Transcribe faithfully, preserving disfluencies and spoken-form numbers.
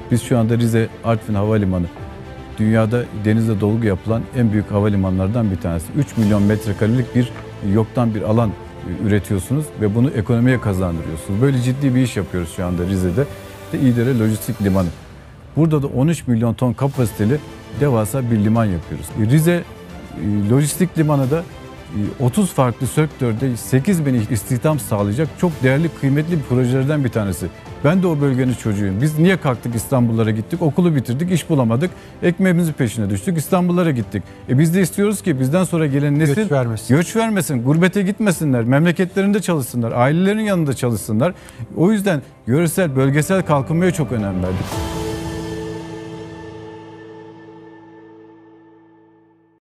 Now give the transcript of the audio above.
Biz şu anda Rize Artvin Havalimanı dünyada denizde dolgu yapılan en büyük havalimanlardan bir tanesi. üç milyon metrekarelik bir yoktan bir alan üretiyorsunuz ve bunu ekonomiye kazandırıyorsunuz. Böyle ciddi bir iş yapıyoruz şu anda Rize'de. De İdere Lojistik Limanı. Burada da on üç milyon ton kapasiteli devasa bir liman yapıyoruz. Rize Lojistik Limanı da otuz farklı sektörde sekiz bin istihdam sağlayacak çok değerli, kıymetli bir projelerden bir tanesi. Ben de o bölgenin çocuğuyum. Biz niye kalktık İstanbullara gittik, okulu bitirdik, iş bulamadık, ekmeğimizin peşine düştük, İstanbullara gittik. E biz de istiyoruz ki bizden sonra gelen nesil göç vermesin. göç vermesin, gurbete gitmesinler, memleketlerinde çalışsınlar, ailelerin yanında çalışsınlar. O yüzden yöresel, bölgesel kalkınmaya çok önem verdik.